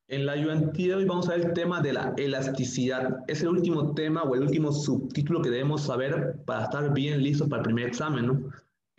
En la ayudantía de hoy vamos a ver el tema de la elasticidad. Es el último tema o el último subtítulo que debemos saber para estar bien listos para el primer examen, ¿no?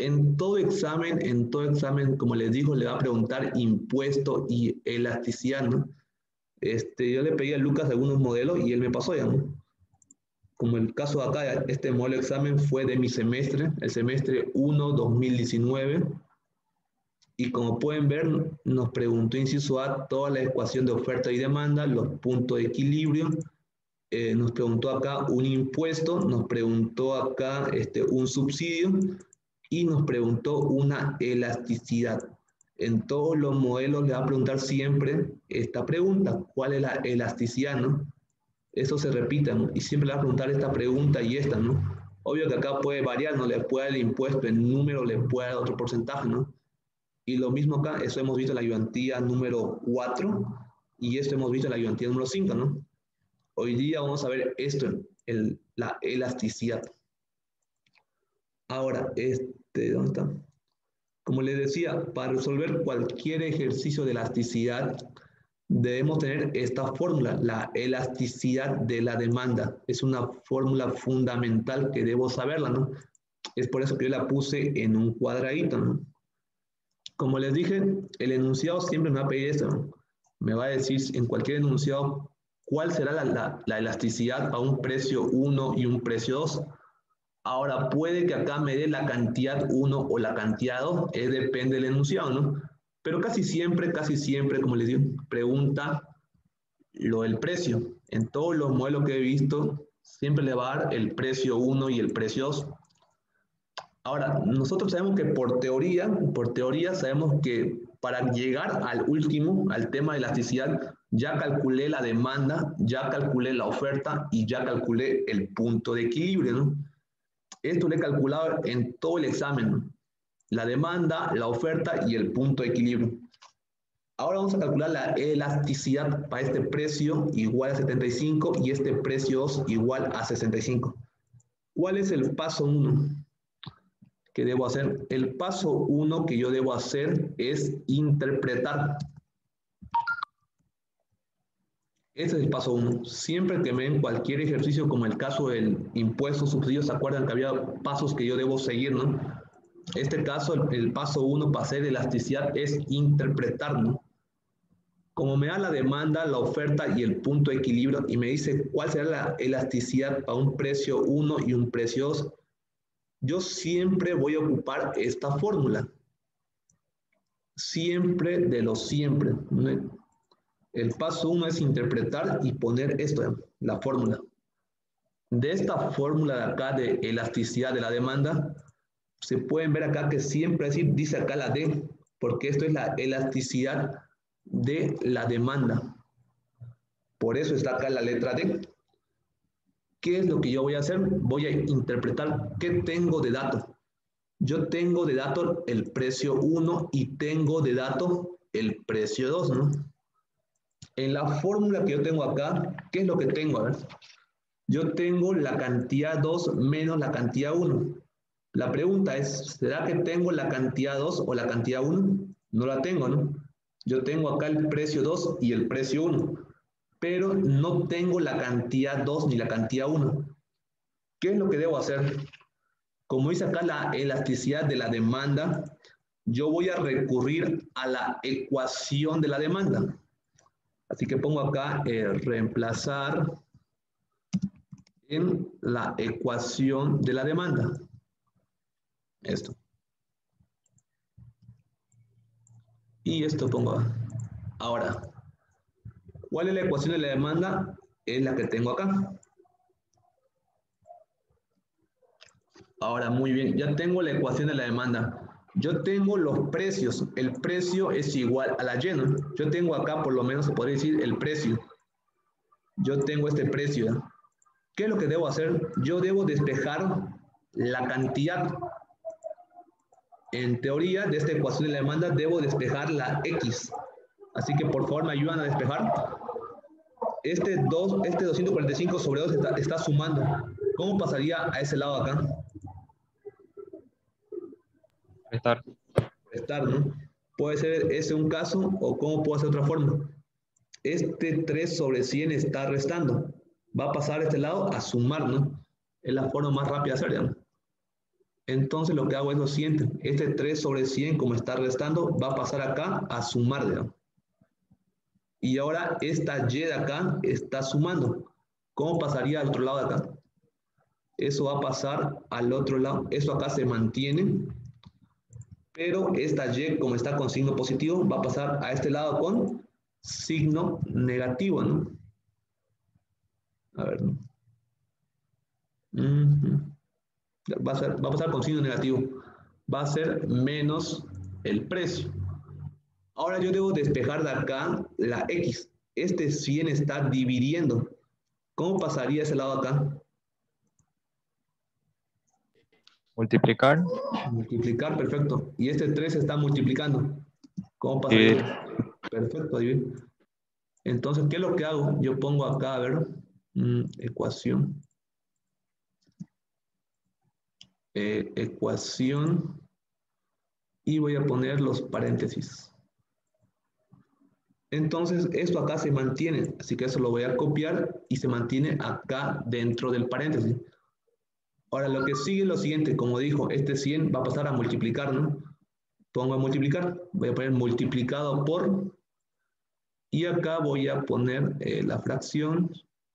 En todo examen, como les digo, le va a preguntar impuesto y elasticidad, ¿no? Yo le pedí a Lucas algunos modelos y él me pasó ya, ¿no? Como el caso de acá, este modelo de examen fue de mi semestre, el semestre 1 2019. Y como pueden ver, nos preguntó inciso A toda la ecuación de oferta y demanda, los puntos de equilibrio. Nos preguntó acá un impuesto, nos preguntó acá un subsidio y nos preguntó una elasticidad. En todos los modelos le va a preguntar siempre esta pregunta, ¿cuál es la elasticidad, no? Eso se repite, ¿no? Y siempre le va a preguntar esta pregunta y esta, ¿no? Obvio que acá puede variar, ¿no? Le puede dar el impuesto en número, le puede dar otro porcentaje, ¿no? Y lo mismo acá, eso hemos visto en la ayudantía número 4 y esto hemos visto en la ayudantía número 5, ¿no? Hoy día vamos a ver esto, la elasticidad. Ahora, ¿dónde está? Como les decía, para resolver cualquier ejercicio de elasticidad, debemos tener esta fórmula, la elasticidad de la demanda. Es una fórmula fundamental que debo saberla, ¿no? Es por eso que yo la puse en un cuadradito, ¿no? Como les dije, el enunciado siempre me va a pedir esto, ¿no? Me va a decir en cualquier enunciado cuál será la elasticidad a un precio 1 y un precio 2. Ahora, puede que acá me dé la cantidad 1 o la cantidad 2, depende del enunciado, ¿no? Pero casi siempre, como les digo, pregunta lo del precio. En todos los modelos que he visto, siempre le va a dar el precio 1 y el precio 2. Ahora, nosotros sabemos que por teoría sabemos que para llegar al último, al tema de elasticidad, ya calculé la demanda, ya calculé la oferta y ya calculé el punto de equilibrio, ¿no? Esto lo he calculado en todo el examen, ¿no? La demanda, la oferta y el punto de equilibrio. Ahora vamos a calcular la elasticidad para este precio igual a 75 y este precio 2 igual a 65. ¿Cuál es el paso 1 que debo hacer? El paso 1 que yo debo hacer es interpretar. Ese es el paso 1. Siempre que me den cualquier ejercicio, como el caso del impuesto subsidio, ¿se acuerdan que había pasos que yo debo seguir, no? Este caso, el paso 1 para hacer elasticidad es interpretar, ¿no? Como me da la demanda, la oferta y el punto de equilibrio y me dice cuál será la elasticidad para un precio 1 y un precio 2, yo siempre voy a ocupar esta fórmula. Siempre de los siempre. El paso 1 es interpretar y poner esto, la fórmula. De esta fórmula de acá de elasticidad de la demanda, se pueden ver acá que siempre dice acá la D, porque esto es la elasticidad de la demanda. Por eso está acá la letra D. ¿Qué es lo que yo voy a hacer? Voy a interpretar qué tengo de dato. Yo tengo de dato el precio 1 y tengo de dato el precio 2, ¿no? En la fórmula que yo tengo acá, ¿qué es lo que tengo? A ver. Yo tengo la cantidad 2 menos la cantidad 1. La pregunta es, ¿será que tengo la cantidad 2 o la cantidad 1? No la tengo, ¿no? Yo tengo acá el precio 2 y el precio 1, pero no tengo la cantidad 2 ni la cantidad 1. ¿Qué es lo que debo hacer? Como dice acá la elasticidad de la demanda, yo voy a recurrir a la ecuación de la demanda. Así que pongo acá reemplazar en la ecuación de la demanda. Esto. Y esto pongo. Ahora, ¿cuál es la ecuación de la demanda? Es la que tengo acá. Ahora, muy bien, ya tengo la ecuación de la demanda. Yo tengo los precios. El precio es igual a la Y, ¿no? Yo tengo acá, por lo menos se podría decir, el precio. Yo tengo este precio, ¿ya? ¿Qué es lo que debo hacer? Yo debo despejar la cantidad. En teoría, de esta ecuación de la demanda, debo despejar la X. Así que, por favor, me ayudan a despejar. Este 245 sobre 2 está sumando. ¿Cómo pasaría a ese lado acá? Estar. Restar, ¿no? Puede ser ese un caso o cómo puedo hacer otra forma. este 3 sobre 100 está restando. Va a pasar a este lado a sumar, ¿no? Es la forma más rápida de hacer, digamos. Entonces lo que hago es lo siguiente. Este 3 sobre 100, como está restando, va a pasar acá a sumar, digamos. Y ahora esta y de acá está sumando. ¿Cómo pasaría al otro lado de acá? Eso va a pasar al otro lado. Eso acá se mantiene. Pero esta y, como está con signo positivo, va a pasar a este lado con signo negativo, ¿no? A ver, ¿no? Va a pasar con signo negativo. Va a ser menos el precio. Ahora yo debo despejar de acá la X. Este 100 está dividiendo. ¿Cómo pasaría ese lado acá? Multiplicar. Multiplicar, perfecto. Y este 3 está multiplicando. ¿Cómo pasaría? Dividir. Perfecto, dividir. Entonces, ¿qué es lo que hago? Yo pongo acá, a ver, ecuación. Ecuación. Y voy a poner los paréntesis. Entonces, esto acá se mantiene, así que eso lo voy a copiar y se mantiene acá dentro del paréntesis. Ahora, lo que sigue es lo siguiente, como dijo, este 100 va a pasar a multiplicar, ¿no? Pongo a multiplicar, voy a poner multiplicado por, y acá voy a poner la fracción,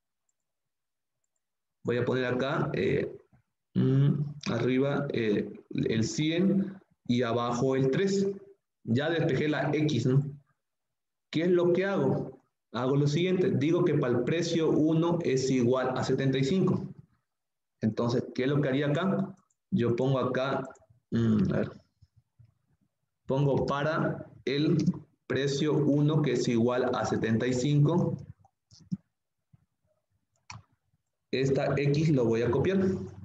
voy a poner acá, arriba el 100 y abajo el 3. Ya despejé la X, ¿no? ¿Qué es lo que hago? Hago lo siguiente, digo que para el precio 1 es igual a 75. Entonces, ¿qué es lo que haría acá? Yo pongo acá, a ver, pongo para el precio 1 que es igual a 75. Esta X lo voy a copiar.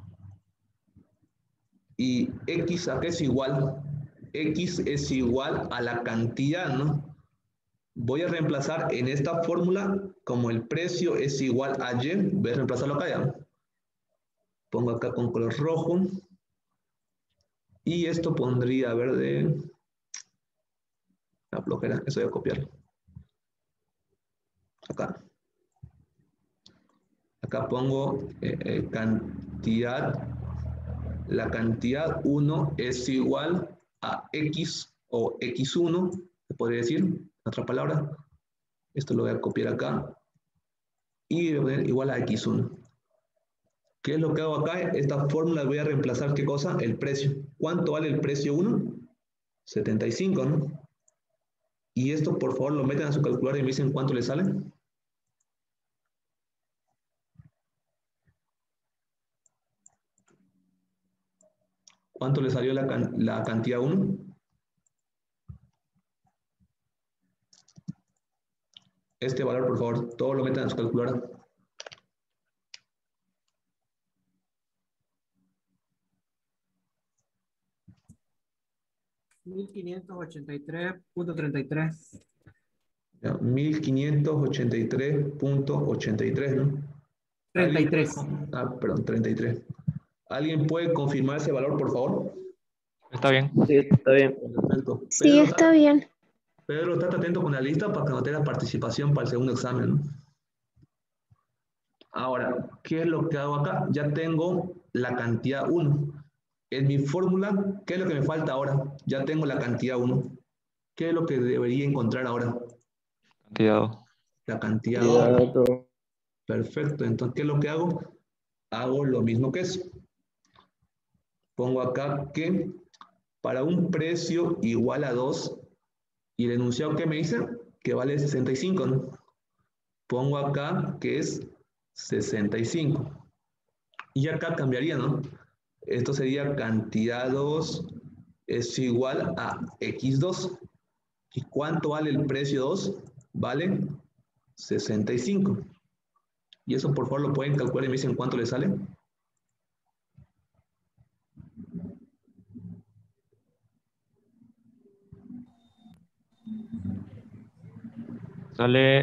Y X a qué es igual? X es igual a la cantidad, ¿no? Voy a reemplazar en esta fórmula, como el precio es igual a Y, voy a reemplazarlo acá ya. Pongo acá con color rojo. Y esto pondría verde. La flojera, eso voy a copiarlo. Acá. Acá pongo cantidad. La cantidad 1 es igual a X o X1, se podría decir, en otra palabra. Esto lo voy a copiar acá. Y voy a poner igual a X1. ¿Qué es lo que hago acá? Esta fórmula voy a reemplazar, ¿qué cosa? El precio. ¿Cuánto vale el precio 1? 75, ¿no? Y esto, por favor, lo meten a su calculadora y me dicen cuánto le sale. ¿Cuánto le salió la cantidad 1? Este valor, por favor, todo lo meten a su calculadora. $1,583.33. 1583.83, ¿no? 33. Perdón, 33. ¿Alguien puede confirmar ese valor, por favor? Está bien. Sí, está bien. Perfecto. Sí, está bien. Pedro, estate atento con la lista para que no tengas participación para el segundo examen, ¿no? Ahora, ¿qué es lo que hago acá? Ya tengo la cantidad 1. En mi fórmula, ¿qué es lo que me falta ahora? Ya tengo la cantidad 1. ¿Qué es lo que debería encontrar ahora? Cantidad. La cantidad 2. Cuidado. Perfecto. Entonces, ¿qué es lo que hago? Hago lo mismo que eso. Pongo acá que para un precio igual a 2, y el enunciado que me dice que vale 65, ¿no? Pongo acá que es 65. Y acá cambiaría, ¿no? Esto sería cantidad 2 es igual a X2. ¿Y cuánto vale el precio 2? Vale 65. Y eso por favor lo pueden calcular y me dicen cuánto le sale. Sale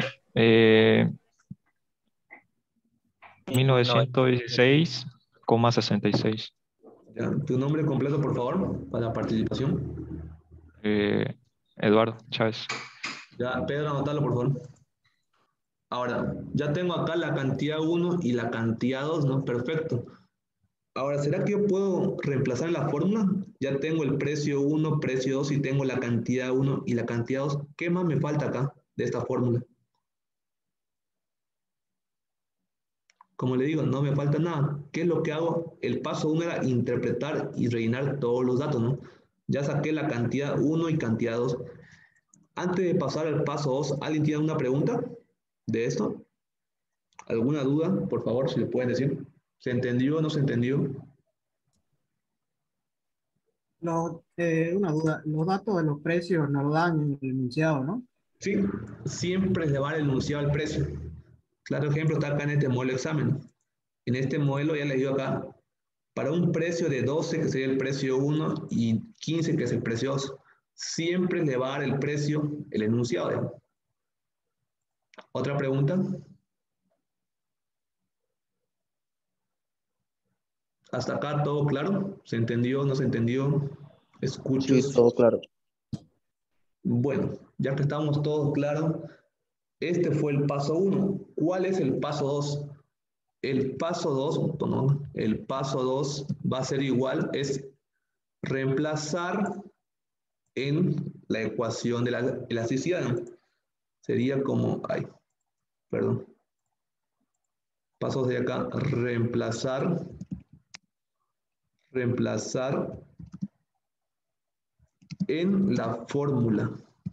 1916,66. ¿Ya? ¿Tu nombre completo, por favor, para la participación? Eduardo Chávez. Ya, Pedro, anotalo, por favor. Ahora, ya tengo acá la cantidad 1 y la cantidad 2, ¿no? Perfecto. Ahora, ¿será que yo puedo reemplazar la fórmula? Ya tengo el precio 1, precio 2 y tengo la cantidad 1 y la cantidad 2. ¿Qué más me falta acá de esta fórmula? Como le digo, no me falta nada. ¿Qué es lo que hago? El paso 1 era interpretar y rellenar todos los datos, ¿no? Ya saqué la cantidad 1 y cantidad 2. Antes de pasar al paso 2, ¿alguien tiene una pregunta de esto? ¿Alguna duda? Por favor, si le pueden decir. ¿Se entendió o no se entendió? Una duda, los datos de los precios nos lo dan en el enunciado, ¿no? Sí, siempre le va el enunciado al precio. Claro ejemplo está acá en este modelo de examen. En este modelo ya le digo acá, para un precio de 12, que sería el precio 1, y 15, que es el precio 2, siempre le va a dar el precio, el enunciado. ¿Eh? ¿Otra pregunta? ¿Hasta acá todo claro? ¿Se entendió? ¿No se entendió? Sí, ¿Escuchos? todo claro. Bueno, ya que estamos todos claros, este fue el paso 1. ¿Cuál es el paso 2? El paso 2, no, el paso 2 va a ser igual, es reemplazar en la ecuación de la elasticidad. Sería como, ay, perdón, pasos de acá, reemplazar en la fórmula.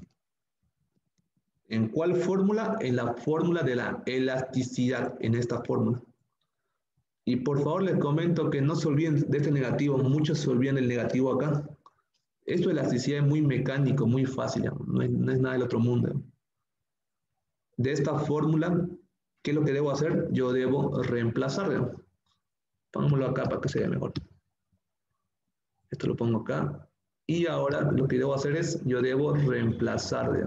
¿En cuál fórmula? En la fórmula de la elasticidad, en esta fórmula. Y por favor les comento que no se olviden de este negativo, muchos se olvidan del negativo acá. Esto de elasticidad es muy mecánico, muy fácil, no es nada del otro mundo. De esta fórmula, ¿qué es lo que debo hacer? Yo debo reemplazar. Pongámoslo acá para que se vea mejor. Esto lo pongo acá. Y ahora lo que debo hacer es, yo debo reemplazar.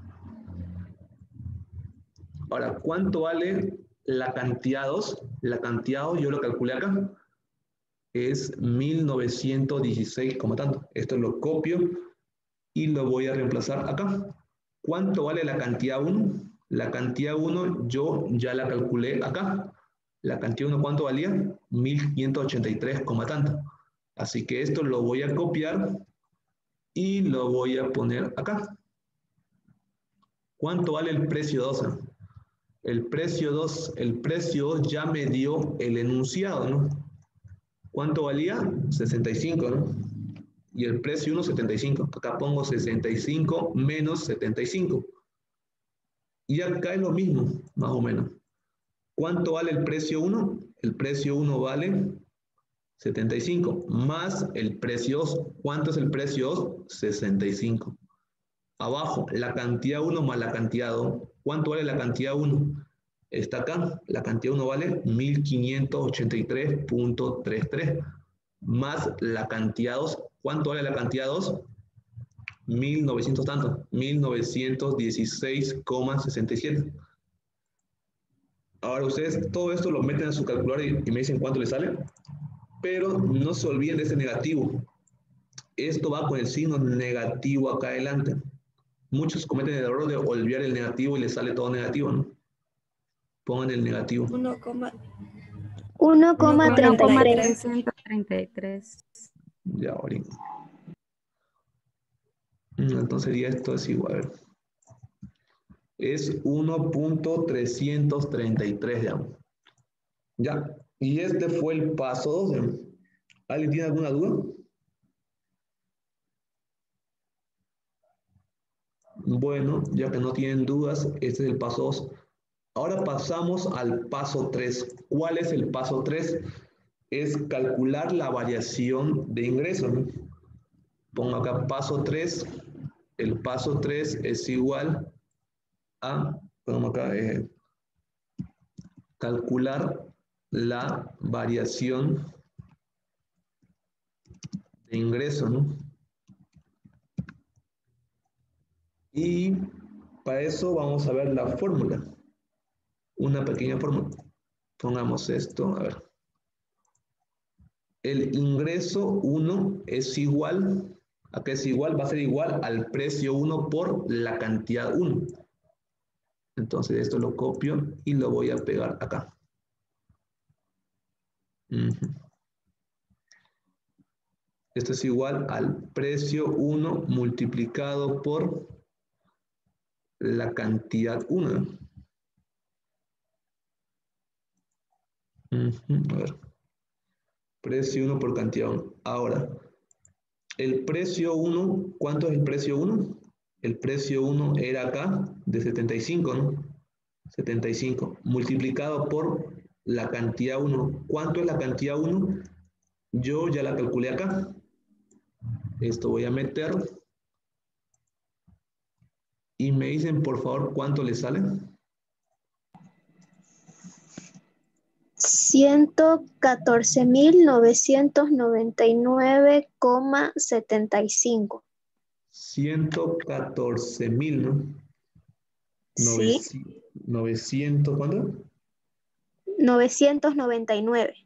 Ahora, ¿cuánto vale la cantidad 2? La cantidad 2 yo lo calculé acá. Es 1916, como tanto. Esto lo copio y lo voy a reemplazar acá. ¿Cuánto vale la cantidad 1? La cantidad 1 yo ya la calculé acá. La cantidad 1, ¿cuánto valía? 1583, tanto. Así que esto lo voy a copiar y lo voy a poner acá. ¿Cuánto vale el precio 2? El precio 2 ya me dio el enunciado, ¿no? ¿Cuánto valía? 65, ¿no? Y el precio 1, 75. Acá pongo 65 menos 75. Y acá es lo mismo, más o menos. ¿Cuánto vale el precio 1? El precio 1 vale 75 más el precio 2. ¿Cuánto es el precio 2? 65. Abajo, la cantidad 1 más la cantidad 2. ¿Cuánto vale la cantidad 1? Está acá. La cantidad 1 vale 1583.33 más la cantidad 2. ¿Cuánto vale la cantidad 2? 1900 tanto. 1916,67. Ahora ustedes todo esto lo meten en su calculadora y me dicen cuánto les sale. Pero no se olviden de ese negativo. Esto va con el signo negativo acá adelante. Muchos cometen el error de olvidar el negativo y les sale todo negativo, ¿no? Pongan el negativo. 1,33. 1,333. Ya, ahorita. Entonces sería esto es igual. A ver. Es 1.333, digamos. Ya. Y este fue el paso 2. Digamos. ¿Alguien tiene alguna duda? Bueno, ya que no tienen dudas, este es el paso 2. Ahora pasamos al paso 3. ¿Cuál es el paso 3? Es calcular la variación de ingresos, ¿no? Pongo acá paso 3. El paso 3 es igual a, pongo acá, calcular la variación de ingreso, ¿no? Y para eso vamos a ver la fórmula. Una pequeña fórmula. Pongamos esto, a ver. El ingreso 1 es igual, ¿a qué es igual? Va a ser igual al precio 1 por la cantidad 1. Entonces esto lo copio y lo voy a pegar acá. Esto es igual al precio 1 multiplicado por la cantidad 1. A ver. Precio 1 por cantidad 1. Ahora, el precio 1, ¿cuánto es el precio 1? El precio 1 era acá de 75, ¿no? 75 multiplicado por la cantidad 1. ¿Cuánto es la cantidad 1? Yo ya la calculé acá. Esto voy a meter. Y me dicen, por favor, ¿cuánto le sale? 114.999,75. 114.000, ¿no? Sí, 900, ¿cuánto? 999.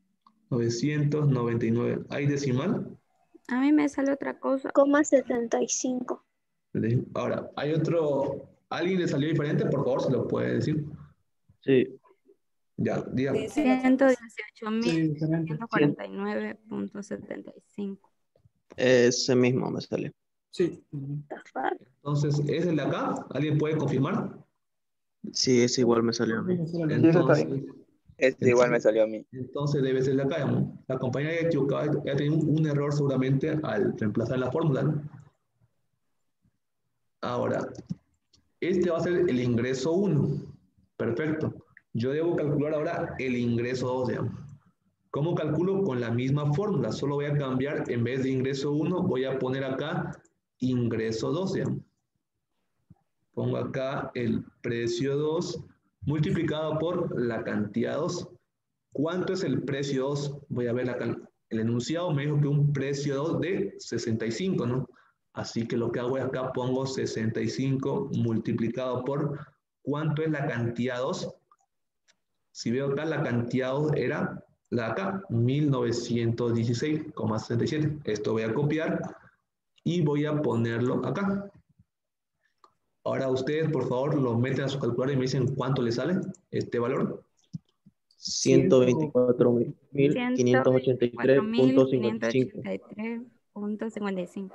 999. ¿Hay decimal? A mí me sale otra cosa. 75. Ahora, ¿hay otro? ¿Alguien le salió diferente? Por favor, se lo puede decir. Sí, Ya, diga. Sí, diferente. 118.149.75. ese mismo me salió. Sí. Está raro. Entonces, ¿es el de acá? ¿Alguien puede confirmar? Sí, ese igual me salió a mí. Entonces, Este igual me salió a mí. entonces debe ser de acá, ¿no? La compañía ya equivocada, ya tiene un error seguramente al reemplazar la fórmula, ¿no? Ahora, este va a ser el ingreso 1. Perfecto. Yo debo calcular ahora el ingreso 2, digamos. ¿Cómo calculo? Con la misma fórmula. Solo voy a cambiar, en vez de ingreso 1, voy a poner acá ingreso 2, digamos. Pongo acá el precio 2 multiplicado por la cantidad 2. ¿Cuánto es el precio 2? Voy a ver acá. El enunciado me dijo que un precio 2 de 65, ¿no? Así que lo que hago es acá pongo 65 multiplicado por ¿cuánto es la cantidad 2? Si veo acá, la cantidad 2 era la de acá, 1916,67. Esto voy a copiar y voy a ponerlo acá. Ahora ustedes, por favor, lo meten a su calculadora y me dicen cuánto le sale este valor. 124.583.55. 124.583.55.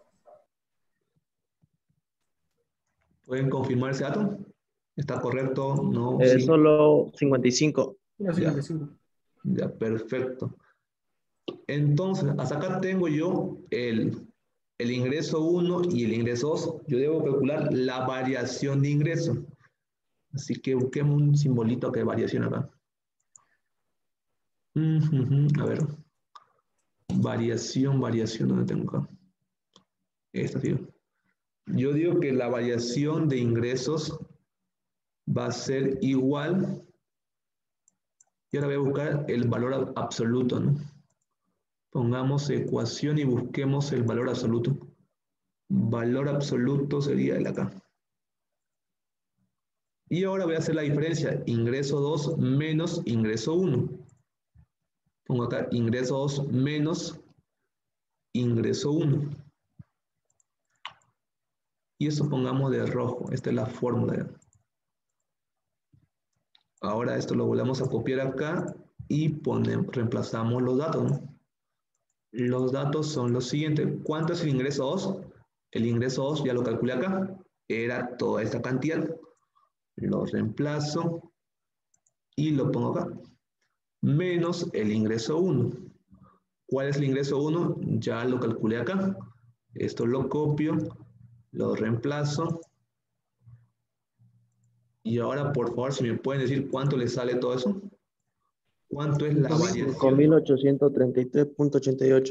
¿Pueden confirmar ese dato? ¿Está correcto? No, sí. Solo 55. Puro Ya. 55. Ya, perfecto. Entonces, hasta acá tengo yo el ingreso 1 y el ingreso 2. Yo debo calcular la variación de ingreso. Así que busquemos un simbolito que variación acá. A ver. Variación, ¿dónde tengo acá? Esta, tío. Yo digo que la variación de ingresos va a ser igual. Y ahora voy a buscar el valor absoluto, ¿no? Pongamos ecuación y busquemos el valor absoluto. Valor absoluto sería el acá. Y ahora voy a hacer la diferencia. Ingreso 2 menos ingreso 1. Pongo acá ingreso 2 menos ingreso 1. Y eso pongamos de rojo. Esta es la fórmula. Ahora esto lo volvemos a copiar acá y reemplazamos los datos, ¿no? Los datos son los siguientes. ¿Cuánto es el ingreso 2? El ingreso 2 ya lo calculé acá. Era toda esta cantidad. Lo reemplazo y lo pongo acá. Menos el ingreso 1. ¿Cuál es el ingreso 1? Ya lo calculé acá. Esto lo copio, lo reemplazo. Y ahora, por favor, si me pueden decir cuánto le sale todo eso. ¿Cuánto es la variación? 5.833.88.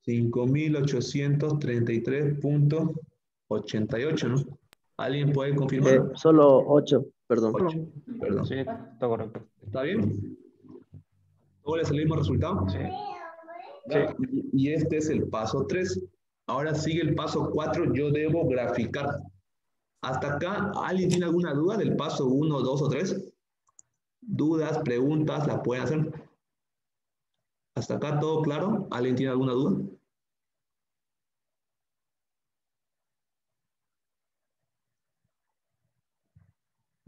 5.833.88, ¿no? ¿Alguien puede confirmar? Solo 8, perdón. 8, perdón. Sí, está correcto. ¿Está bien? ¿Todo le salió el mismo resultado? Sí. ¿Ya? Y este es el paso 3. Ahora sigue el paso 4. Yo debo graficar. ¿Hasta acá alguien tiene alguna duda del paso 1, 2 o 3? ¿Dudas, preguntas? ¿La pueden hacer? ¿Hasta acá todo claro? ¿Alguien tiene alguna duda?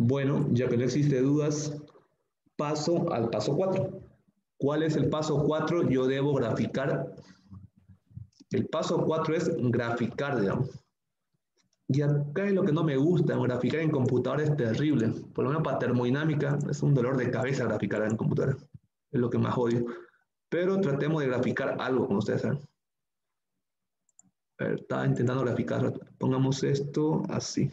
Bueno, ya que no existe dudas, paso al paso 4. ¿Cuál es el paso 4? Yo debo graficar. El paso 4 es graficar, digamos. Y acá es lo que no me gusta, graficar en computadora es terrible. Por lo menos para termodinámica es un dolor de cabeza graficar en computadora. Es lo que más odio. Pero tratemos de graficar algo, como ustedes saben. A ver, estaba intentando graficar. Pongamos esto así.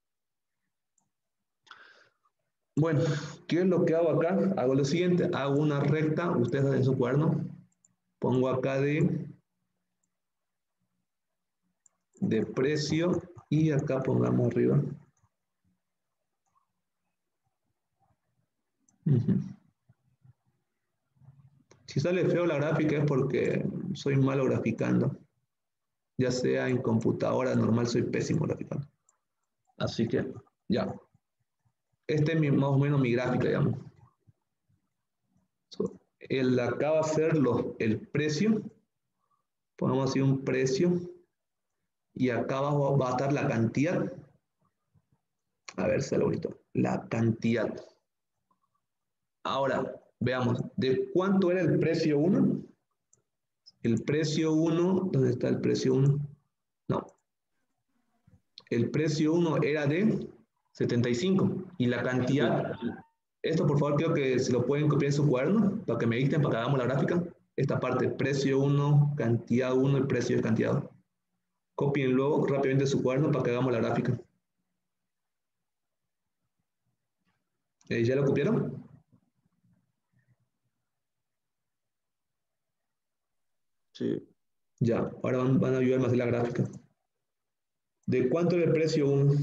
Bueno, ¿qué es lo que hago acá? Hago lo siguiente. Hago una recta. Ustedes hacen su cuaderno. Pongo acá de precio. Y acá pongamos arriba. Si sale feo la gráfica es porque soy malo graficando. Ya sea en computadora normal, soy pésimo graficando. Así que, ya. Este es más o menos mi gráfica, digamos. El acá va a ser el precio. Ponemos así un precio. Y acá abajo va a estar la cantidad. A ver, sale bonito. La cantidad. Ahora, veamos. ¿De cuánto era el precio 1? El precio 1, ¿dónde está el precio 1? No. El precio 1 era de 75. Y la cantidad, esto por favor creo que se lo pueden copiar en su cuaderno para que me dicten, para que hagamos la gráfica. Esta parte, precio 1, cantidad 1 y precio de cantidad. Copienlo rápidamente en su cuaderno para que hagamos la gráfica. ¿Ya lo copiaron? Sí. Ya, ahora van a ayudarme a hacer la gráfica. ¿De cuánto era el precio 1?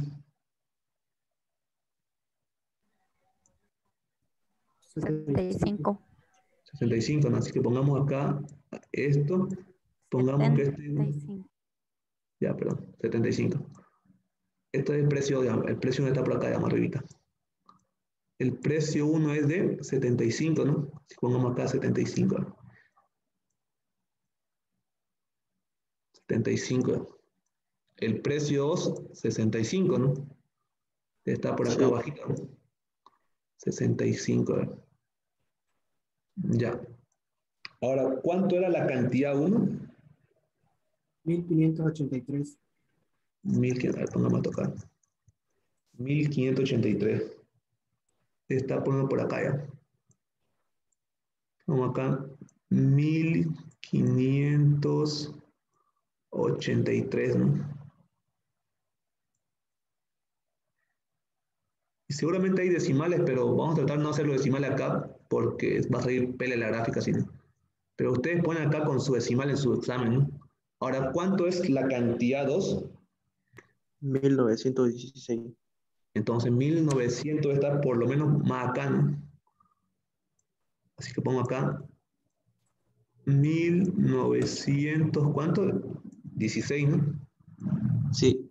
75. 65, ¿no? Así que pongamos acá esto. Pongamos que este... 75. Ya, perdón, 75. Este es el precio, el precio no está por acá, ya más arribita. El precio 1 es de 75, ¿no? Si pongamos acá 75. 75. El precio 2, 65, ¿no? Está por acá Sí. abajito, ¿no? 65. Ya. Ahora, ¿cuánto era la cantidad 1? 1583. 1500, a ver, pongamos a tocar. 1583. Está poniendo por acá ya. Vamos acá. 1583, ¿no? Y seguramente hay decimales, pero vamos a tratar de no hacerlo decimales acá porque va a salir pele la gráfica, ¿sí? Pero ustedes ponen acá con su decimal en su examen, ¿no? Ahora, ¿cuánto es la cantidad 2? 1916. Entonces, 1900 está por lo menos más acá, ¿no? Así que pongo acá 1900, ¿cuánto? 16, ¿no? Sí.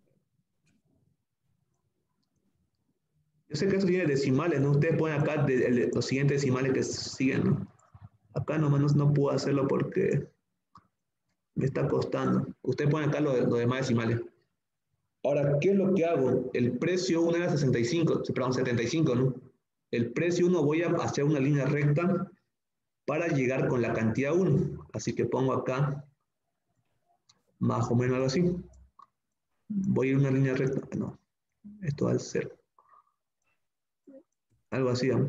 Yo sé que esto tiene decimales, ¿no? Ustedes ponen acá los siguientes decimales que siguen, ¿no? Acá nomás no puedo hacerlo porque me está costando. Ustedes ponen acá los demás decimales. Ahora, ¿qué es lo que hago? El precio 1 era 65, perdón, 75, ¿no? El precio 1 voy a hacer una línea recta para llegar con la cantidad 1. Así que pongo acá más o menos algo así. Voy a ir una línea recta. No, esto va a ser algo así, ¿no?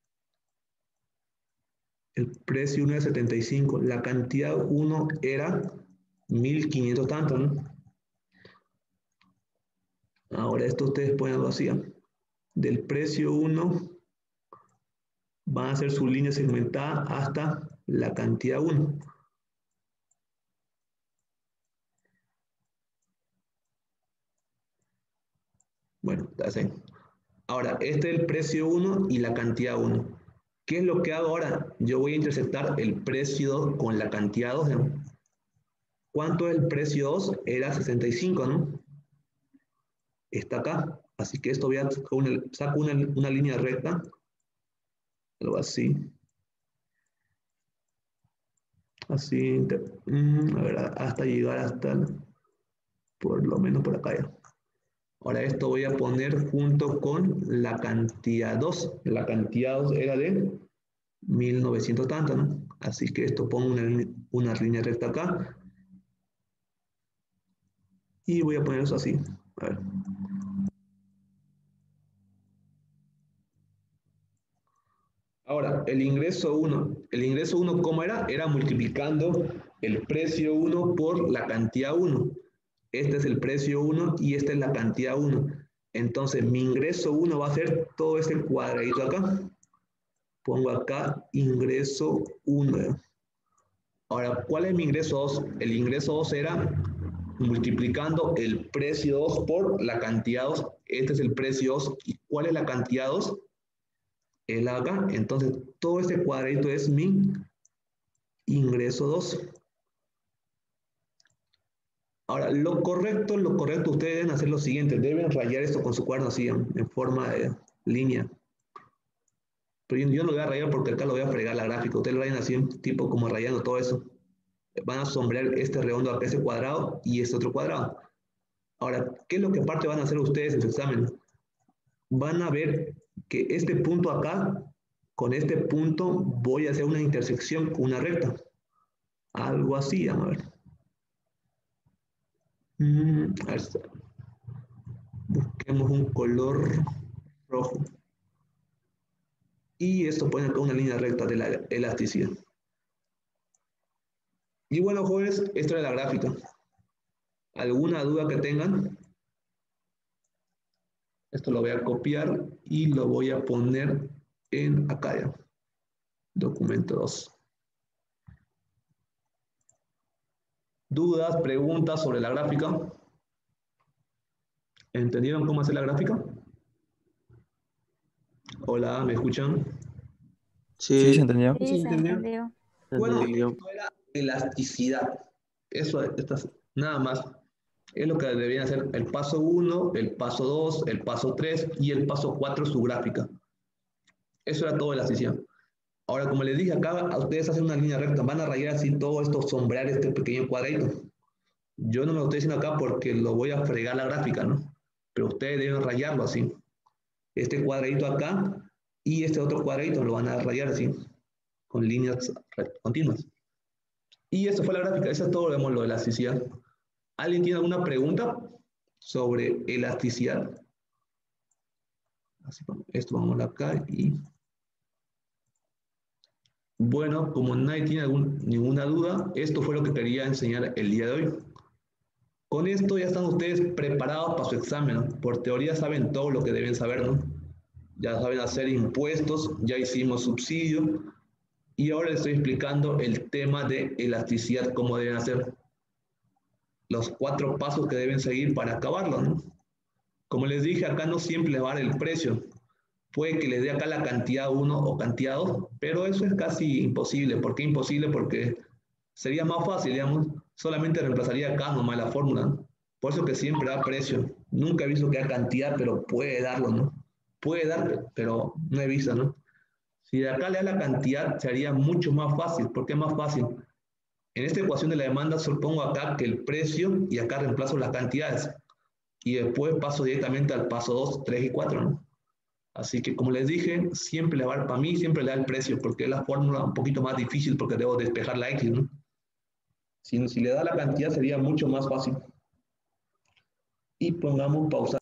El precio 1 era 75. La cantidad 1 era 1500 tanto, ¿no? Ahora esto ustedes ponen algo así, ¿no? Del precio 1 van a hacer su línea segmentada hasta la cantidad 1. Bueno, está así. Ahora, este es el precio 1 y la cantidad 1. ¿Qué es lo que hago ahora? Yo voy a intersectar el precio 2 con la cantidad 2, ¿no? ¿Cuánto es el precio 2? Era 65, ¿no? Está acá. Así que esto voy a saco una línea recta. Algo así. Así. A ver, hasta llegar hasta, por lo menos por acá ya. Ahora esto voy a poner junto con la cantidad 2. La cantidad 2 era de 1900 tanto, ¿no? Así que esto pongo una línea recta acá. Y voy a poner eso así. A ver. Ahora, el ingreso 1. El ingreso 1, ¿cómo era? Era multiplicando el precio 1 por la cantidad 1. Este es el precio 1 y esta es la cantidad 1. Entonces, mi ingreso 1 va a ser todo este cuadradito acá. Pongo acá ingreso 1. Ahora, ¿cuál es mi ingreso 2? El ingreso 2 era multiplicando el precio 2 por la cantidad 2. Este es el precio 2. ¿Y cuál es la cantidad 2? El acá. Entonces, todo este cuadradito es mi ingreso 2. Ahora, lo correcto, ustedes deben hacer lo siguiente. Deben rayar esto con su cuaderno así, en forma de línea. Pero yo no lo voy a rayar porque acá lo voy a fregar la gráfica. Ustedes lo rayan así, tipo como rayando todo eso. Van a sombrear este redondo acá, ese cuadrado y este otro cuadrado. Ahora, ¿qué es lo que aparte van a hacer ustedes en su examen? Van a ver que este punto acá, con este punto, voy a hacer una intersección con una recta. Algo así, vamos a ver. A ver, busquemos un color rojo. Y esto pone acá una línea recta de la elasticidad. Y bueno, jóvenes, esto es la gráfica. ¿Alguna duda que tengan? Esto lo voy a copiar y lo voy a poner en acá ya. Documento 2. ¿Dudas, preguntas sobre la gráfica? ¿Entendieron cómo hacer la gráfica? Hola, ¿me escuchan? Sí, se Sí, entendió. Sí, Sí, se entendió. entendió. Bueno, entendió. esto era elasticidad. Eso, nada más. Es lo que deberían hacer el paso 1, el paso 2, el paso 3 y el paso 4, su gráfica. Eso era todo elasticidad. Ahora, como les dije acá, a ustedes hacen una línea recta, van a rayar así todo esto, sombrear este pequeño cuadradito. Yo no me lo estoy diciendo acá porque lo voy a fregar la gráfica, ¿no? Pero ustedes deben rayarlo así. Este cuadradito acá y este otro cuadradito lo van a rayar así, con líneas continuas. Y esto fue la gráfica, eso es todo lo de elasticidad. ¿Alguien tiene alguna pregunta sobre elasticidad? Así, esto vamos acá y... Bueno, como nadie tiene ninguna duda, esto fue lo que quería enseñar el día de hoy. Con esto ya están ustedes preparados para su examen, ¿no? Por teoría saben todo lo que deben saber, ¿no? Ya saben hacer impuestos, ya hicimos subsidio, y ahora les estoy explicando el tema de elasticidad, cómo deben hacer los 4 pasos que deben seguir para acabarlo, ¿no? Como les dije, acá no siempre les va a dar el precio. Puede que les dé acá la cantidad 1 o cantidad 2, pero eso es casi imposible. ¿Por qué imposible? Porque sería más fácil, digamos, solamente reemplazaría acá nomás la fórmula, ¿no? Por eso que siempre da precio. Nunca he visto que da cantidad, pero puede darlo, ¿no? Puede dar, pero no he visto, ¿no? Si de acá le da la cantidad, sería mucho más fácil. ¿Por qué más fácil? En esta ecuación de la demanda solo pongo acá que el precio y acá reemplazo las cantidades. Y después paso directamente al paso 2, 3 y 4, ¿no? Así que, como les dije, siempre le va a dar, para mí, siempre le da el precio, porque es la fórmula un poquito más difícil porque debo despejar la X, ¿no? Si le da la cantidad sería mucho más fácil. Y pongamos pausa.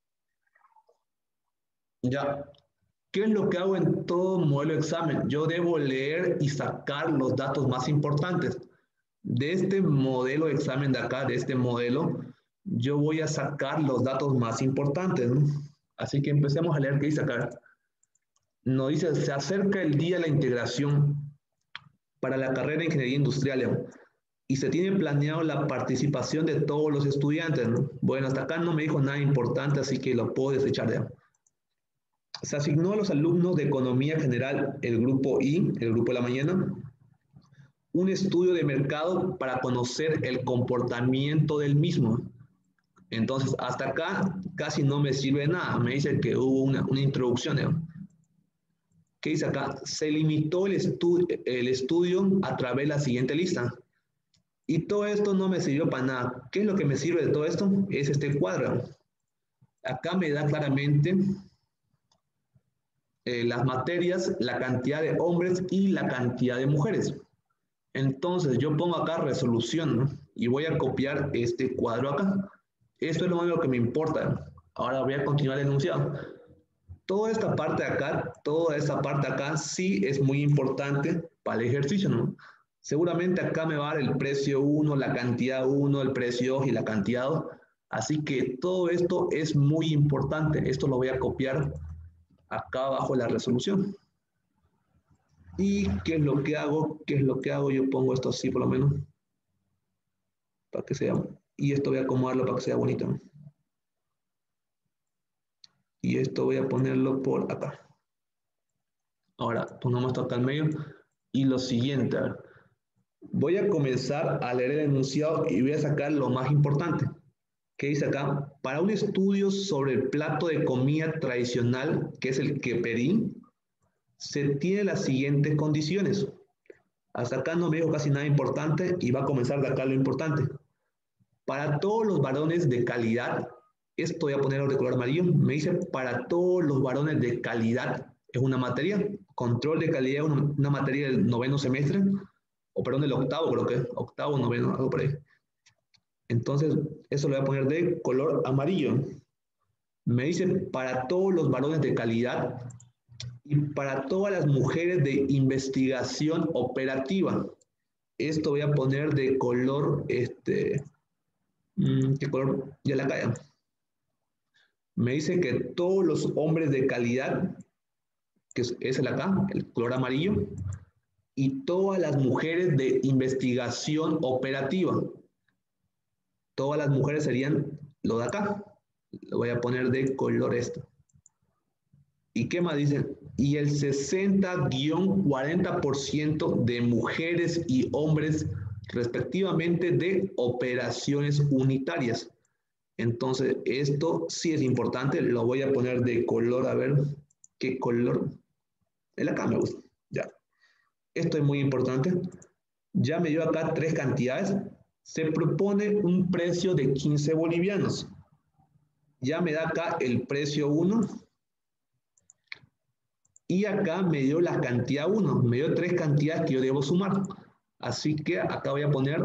Ya. ¿Qué es lo que hago en todo modelo de examen? Yo debo leer y sacar los datos más importantes. De este modelo de examen de acá, de este modelo, yo voy a sacar los datos más importantes, ¿no? Así que empecemos a leer qué dice acá. Nos dice, se acerca el día de la integración para la carrera de Ingeniería Industrial, y se tiene planeado la participación de todos los estudiantes, ¿no? Bueno, hasta acá no me dijo nada importante, así que lo puedo desechar ya. Se asignó a los alumnos de Economía General, el grupo I, el grupo de la mañana, un estudio de mercado para conocer el comportamiento del mismo. Entonces, hasta acá casi no me sirve nada. Me dice que hubo una introducción, ¿no? ¿Qué dice acá? Se limitó el estudio a través de la siguiente lista. Y todo esto no me sirvió para nada. ¿Qué es lo que me sirve de todo esto? Es este cuadro. acá me da claramente las materias, la cantidad de hombres y la cantidad de mujeres. Entonces yo pongo acá resolución, ¿no? Y voy a copiar este cuadro acá. Esto es lo único que me importa. Ahora voy a continuar el enunciado. Toda esta parte acá sí es muy importante para el ejercicio, ¿no? Seguramente acá me va a dar el precio 1, la cantidad 1, el precio 2 y la cantidad 2. Así que todo esto es muy importante. Esto lo voy a copiar acá abajo de la resolución. ¿Y qué es lo que hago? ¿Qué es lo que hago? Yo pongo esto así por lo menos. Para que sea. Y esto voy a acomodarlo para que sea bonito, ¿no? Y esto voy a ponerlo por acá. Ahora, pongamos esto acá al medio. Y lo siguiente, a ver. Voy a comenzar a leer el enunciado y voy a sacar lo más importante. ¿Qué dice acá? Para un estudio sobre el plato de comida tradicional, que es el queperín, se tienen las siguientes condiciones. Hasta acá no me dijo casi nada importante y va a comenzar de acá lo importante. Para todos los varones de calidad, esto voy a ponerlo de color amarillo, me dice para todos los varones de calidad, es una materia, control de calidad, una materia del 9º semestre, o perdón, del 8º, creo que, 8º, 9º, algo por ahí. Entonces, eso lo voy a poner de color amarillo. Me dice para todos los varones de calidad y para todas las mujeres de investigación operativa. Esto voy a poner de color, ¿qué color? Ya la calle. Me dice que todos los hombres de calidad, que es el acá, el color amarillo, y todas las mujeres de investigación operativa. Todas las mujeres serían lo de acá. Lo voy a poner de color esto. ¿Y qué más dice? Y el 60-40% de mujeres y hombres respectivamente de operaciones unitarias. Entonces, esto sí es importante. Lo voy a poner de color, a ver qué color. El acá me gusta. Ya. Esto es muy importante. Ya me dio acá 3 cantidades. Se propone un precio de 15 bolivianos. Ya me da acá el precio 1. Y acá me dio la cantidad 1. Me dio 3 cantidades que yo debo sumar. Así que acá voy a poner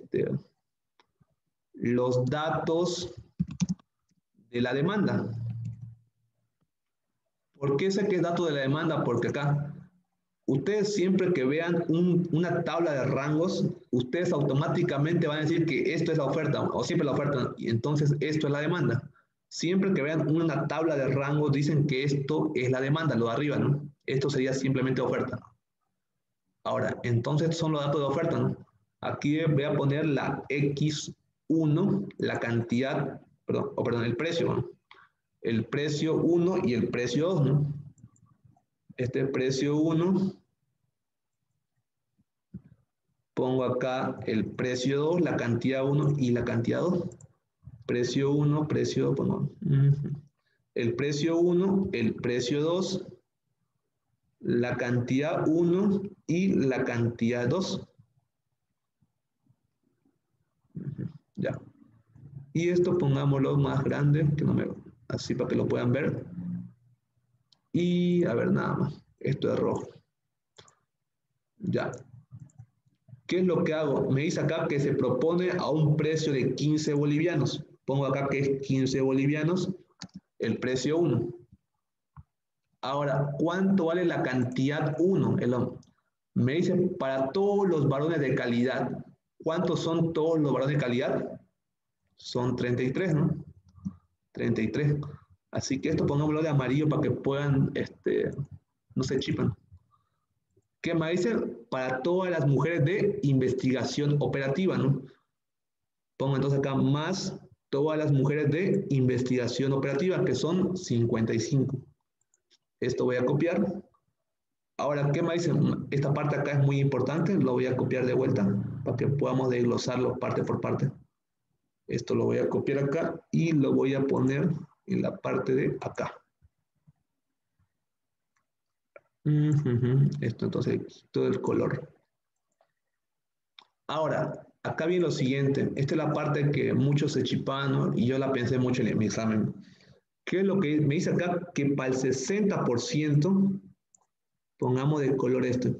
los datos de la demanda. ¿Por qué sé que es dato de la demanda? Porque acá, ustedes siempre que vean una tabla de rangos, ustedes automáticamente van a decir que esto es la oferta, o siempre la oferta, y entonces esto es la demanda. Siempre que vean una tabla de rangos, dicen que esto es la demanda, lo de arriba, ¿no? Esto sería simplemente oferta. Ahora, entonces son los datos de oferta, ¿no? Aquí voy a poner la X1, la cantidad, perdón, el precio, ¿no? El precio 1 y el precio 2, ¿no? Este precio 1, pongo acá el precio 2, la cantidad 1 y la cantidad 2. Precio 1, precio 2, pongo. El precio 1, el precio 2, la cantidad 1 y la cantidad 2. Ya. Y esto pongámoslo más grande, que no me, así para que lo puedan ver. Y a ver, nada más. Esto es rojo. Ya. ¿Qué es lo que hago? Me dice acá que se propone a un precio de 15 bolivianos. Pongo acá que es 15 bolivianos, el precio 1. Ahora, ¿cuánto vale la cantidad 1? Me dice para todos los varones de calidad. ¿Cuántos son todos los varones de calidad? Son 33, ¿no? 33. Así que esto pongámoslo de amarillo para que puedan, no se chipan. ¿Qué más dice? Para todas las mujeres de investigación operativa, ¿no? Pongo entonces acá más todas las mujeres de investigación operativa, que son 55. Esto voy a copiar. Ahora, ¿qué más dice? Esta parte acá es muy importante, lo voy a copiar de vuelta para que podamos desglosarlo parte por parte. Esto lo voy a copiar acá y lo voy a poner en la parte de acá. Esto entonces, todo el color. Ahora, acá viene lo siguiente. Esta es la parte que muchos se chipan, ¿no? Y yo la pensé mucho en mi examen. ¿Qué es lo que me dice acá? Que para el 60%, pongamos de color este.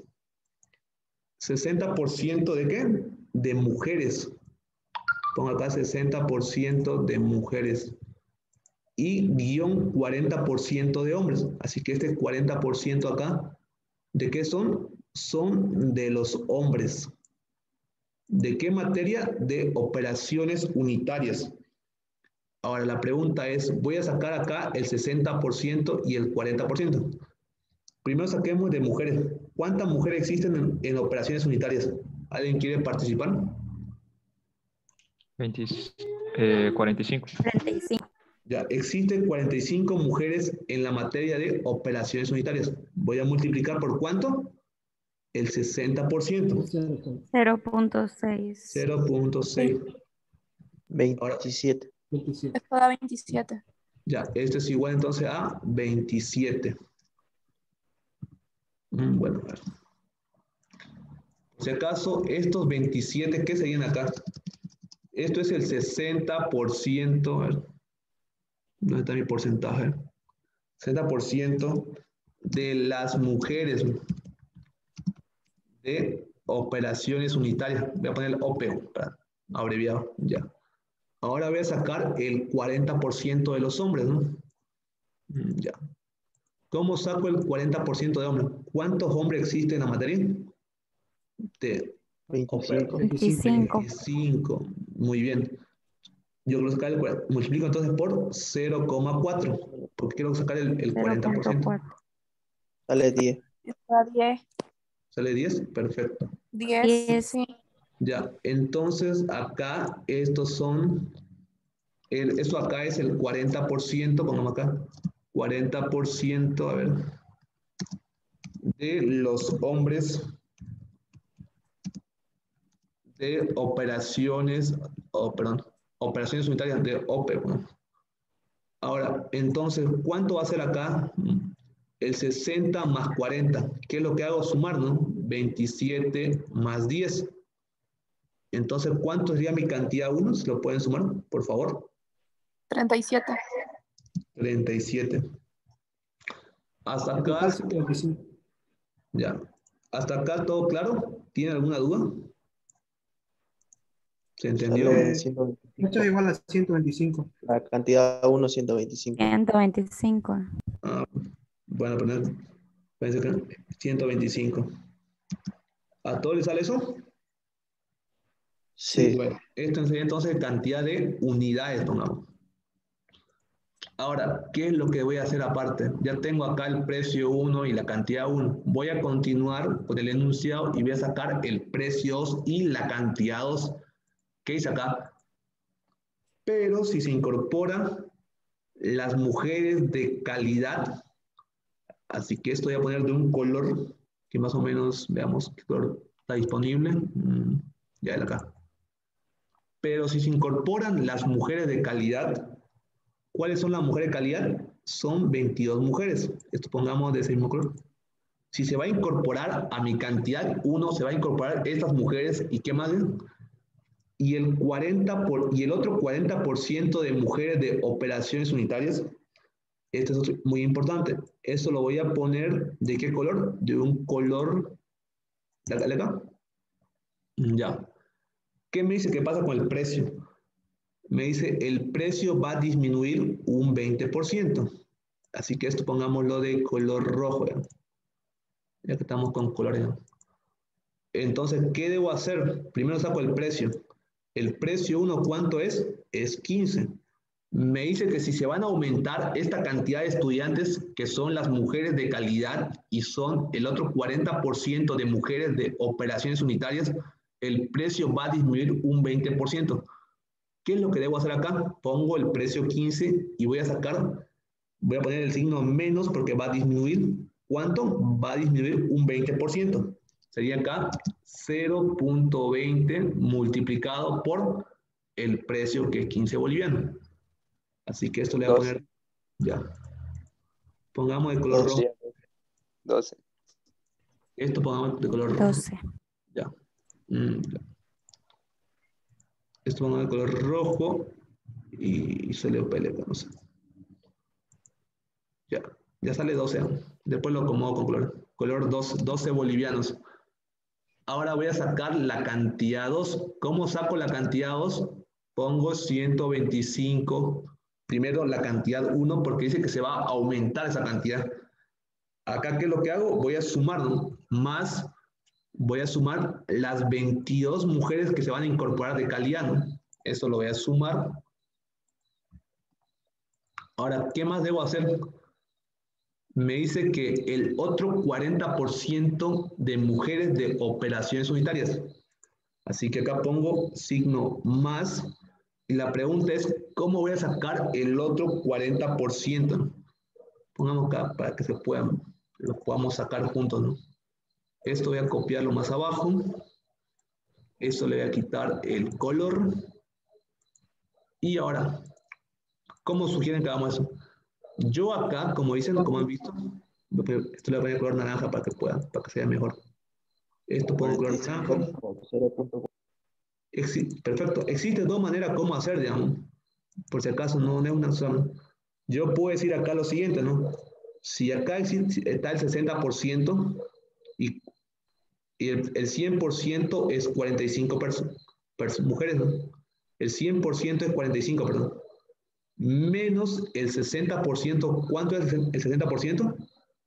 60% de qué? De mujeres. Pongo acá 60% de mujeres. Y guión 40% de hombres. Así que este 40% acá, ¿de qué son? Son de los hombres. ¿De qué materia? De operaciones unitarias. Ahora la pregunta es, voy a sacar acá el 60% y el 40%. Primero saquemos de mujeres. ¿Cuántas mujeres existen en operaciones unitarias? ¿Alguien quiere participar? 45. 35. Ya, existen 45 mujeres en la materia de operaciones unitarias. Voy a multiplicar por ¿cuánto? El 60%. 0.6. 0.6. Ahora, 27. 27. Esto da 27. ya, esto es igual entonces a 27. Bueno, a ver. Por si acaso, estos 27, ¿qué serían acá? Esto es el 60%. A ver, ¿dónde está mi porcentaje? 60% de las mujeres de operaciones unitarias. Voy a poner OPE, para abreviado, ya. Ahora voy a sacar el 40% de los hombres, ¿no? Ya. ¿Cómo saco el 40% de hombres? ¿Cuántos hombres existen en la materia? De 25. 25. 25. Muy bien. Yo quiero sacar multiplico entonces por 0,4, porque quiero sacar el 40%. 0.4. Sale 10. Esto da 10. ¿Sale 10? Perfecto. 10. 10. Sí. Ya, entonces acá estos son, esto acá es el 40%, pongamos acá, 40%, a ver, de los hombres de operaciones, operaciones unitarias de OPE, ¿no? Ahora, entonces, ¿cuánto va a ser acá? El 60 más 40. ¿Qué es lo que hago? Sumar, ¿no? 27 más 10. Entonces, ¿cuánto sería mi cantidad 1? ¿Se lo pueden sumar, por favor? 37. 37. Hasta En total acá, 55. ya. ¿Hasta acá todo claro? ¿Tiene alguna duda? ¿Se entendió? Sale Esto 125. es igual a 125. La cantidad 1, 125. 125. Ah, bueno, pensé que 125. ¿A todos les sale eso? Sí. Bueno, esto sería entonces cantidad de unidades, pongamos. Ahora, ¿qué es lo que voy a hacer aparte? Ya tengo acá el precio 1 y la cantidad 1. Voy a continuar con el enunciado y voy a sacar el precio 2 y la cantidad 2. ¿Qué dice acá? Pero si se incorporan las mujeres de calidad, así que esto voy a poner de un color que más o menos veamos qué color está disponible. Ya es acá. Pero si se incorporan las mujeres de calidad, ¿cuáles son las mujeres de calidad? Son 22 mujeres. Esto pongamos de ese mismo color. Si se va a incorporar a mi cantidad 1, se va a incorporar estas mujeres y ¿qué más? Y el otro 40% de mujeres de operaciones unitarias, esto es muy importante. Esto lo voy a poner ¿de qué color? De un color de acá. Ya. ¿Qué me dice que pasa con el precio? Me dice el precio va a disminuir un 20%. Así que esto pongámoslo de color rojo. Ya que estamos con colores. Entonces, ¿qué debo hacer? Primero saco el precio. El precio 1, ¿cuánto es? Es 15. Me dice que si se van a aumentar esta cantidad de estudiantes, que son las mujeres de calidad y son el otro 40% de mujeres de operaciones unitarias, el precio va a disminuir un 20%. ¿Qué es lo que debo hacer acá? Pongo el precio 15 y voy a poner el signo menos porque va a disminuir. ¿Cuánto? Va a disminuir un 20%. Sería acá 0.20 multiplicado por el precio que es 15 bolivianos. Así que esto le voy a 12. poner, ya. Pongamos de color rojo. 12. Esto pongamos de color rojo. 12. Ya. Ya. Esto pongamos de color rojo y se le pele, no sé. Ya sale 12. Después lo acomodo con color 12 bolivianos. Ahora voy a sacar la cantidad 2. ¿Cómo saco la cantidad 2? Pongo 125. Primero la cantidad 1 porque dice que se va a aumentar esa cantidad. Acá, ¿qué es lo que hago? Voy a sumar, ¿no? Más, voy a sumar las 22 mujeres que se van a incorporar de calidad, ¿no? Eso lo voy a sumar. Ahora, ¿qué más debo hacer? Me dice que el otro 40% de mujeres de operaciones unitarias. Así que acá pongo signo más. Y la pregunta es, ¿cómo voy a sacar el otro 40%? Pongamos acá para que lo podamos sacar juntos, ¿no? Esto voy a copiarlo más abajo. Esto le voy a quitar el color. Y ahora, ¿cómo sugieren que hagamos eso? Yo acá, como dicen, como han visto, esto le voy a poner color naranja para que se vea mejor. Esto pongo color naranja. Perfecto. Existen dos maneras como hacer, digamos. Por si acaso no es una sola. Yo puedo decir acá lo siguiente, ¿no? Si acá está el 60% y el 100% es 45 mujeres, ¿no? El 100% es 45, perdón. Menos el 60%. ¿Cuánto es el 60%?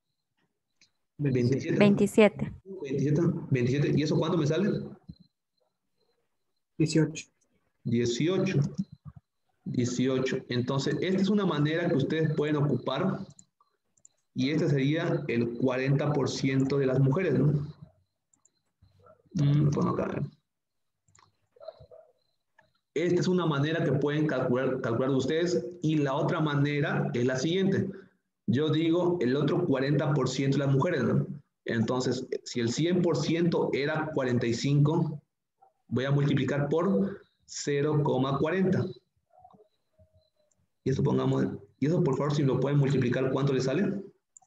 27. 27. 27. ¿Y eso cuánto me sale? 18. 18. Entonces, esta es una manera que ustedes pueden ocupar y este sería el 40% de las mujeres, ¿no? Pongo acá. Esta es una manera que pueden calcular ustedes y la otra manera es la siguiente. Yo digo el otro 40% de las mujeres, ¿no? Entonces, si el 100% era 45, voy a multiplicar por 0,40. Y eso por favor, si lo pueden multiplicar, ¿cuánto le sale?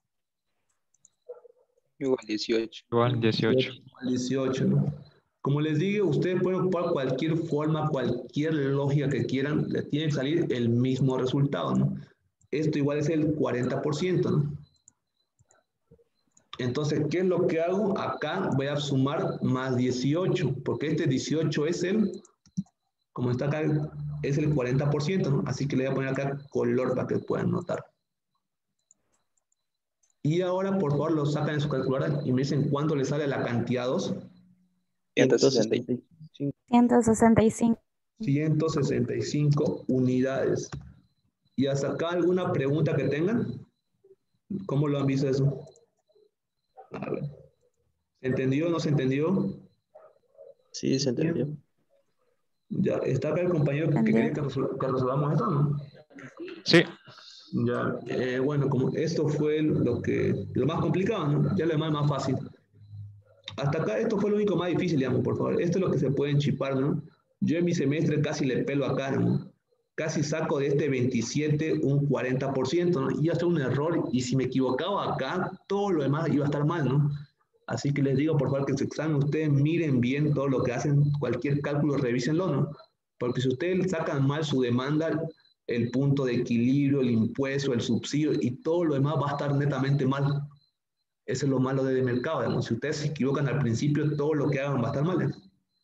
Igual 18. Igual 18. 18, ¿no? Como les digo, ustedes pueden ocupar cualquier forma, cualquier lógica que quieran, les tiene que salir el mismo resultado, ¿no? Esto igual es el 40%, ¿no? Entonces, ¿qué es lo que hago? Acá voy a sumar más 18, porque este 18 es como está acá, es el 40%, ¿no? Así que le voy a poner acá color para que puedan notar. Y ahora, por favor, lo sacan en su calculadora y me dicen cuánto le sale la cantidad 2. 165. 165. 165 unidades. ¿Y hasta acá alguna pregunta que tengan? ¿Cómo lo han visto eso? A ver. ¿Se entendió o no se entendió? Sí, se entendió. Ya, está acá el compañero que quería que resolvamos esto, ¿no? Sí. Ya, bueno, como esto fue lo más complicado, ¿no? Ya lo demás es más fácil. Hasta acá esto fue lo único más difícil, digamos, por favor. Esto es lo que se puede enchipar, ¿no? Yo en mi semestre casi le pelo acá, ¿no? Casi saco de este 27 un 40%, ¿no? Y hasta un error, y si me equivocaba acá, todo lo demás iba a estar mal, ¿no? Así que les digo, por favor, que en su examen ustedes miren bien todo lo que hacen, cualquier cálculo, revísenlo, ¿no? Porque si ustedes sacan mal su demanda, el punto de equilibrio, el impuesto, el subsidio y todo lo demás va a estar netamente mal. Eso es lo malo del mercado, digamos. Si ustedes se equivocan al principio, todo lo que hagan va a estar mal, ¿eh?